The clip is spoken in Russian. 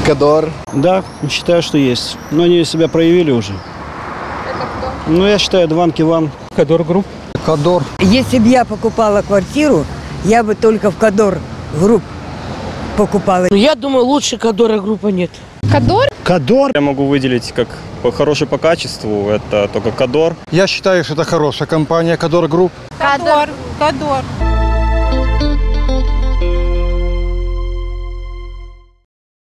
Кадор. Да, считаю, что есть. Но они себя проявили уже. Это кто? Ну, я считаю, Дван Киван. Кадор Групп. Кадор. Если бы я покупала квартиру, я бы только в Кадор Групп покупала. Я думаю, лучше Кадора Группа нет. Кадор? Кадор. Я могу выделить как хороший по качеству, это только Кадор. Я считаю, что это хорошая компания Кадор Групп. Кадор.